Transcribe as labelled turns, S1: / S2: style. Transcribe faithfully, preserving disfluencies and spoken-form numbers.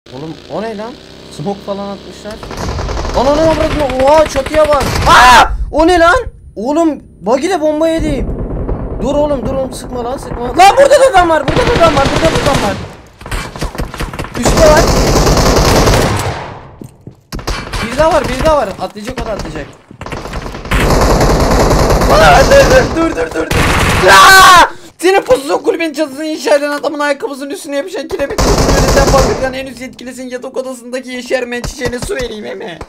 S1: Oğlum o ne lan? Smoke falan atmışlar. Ananı avradını. Oha çatıya bak. Aa! O ne lan? Oğlum buggy ile bomba yedim. Dur oğlum dur oğlum sıkma lan sıkma. Lan burada da adam var. Burada da adam var. Burada da adam var. Üstte var. Bir daha var. Bir daha var. Atlayacak o da atlayacak. Aa, dur dur dur dur dur. Aa! Senin pozisyon kulübenin çatısını inşa eden adamın ayakkabısının üstüne yapışan kiremit. Sen fabrikanın en üst yetkilisin, yatak odasındaki yeşermen çiçeğine su vereyim eme.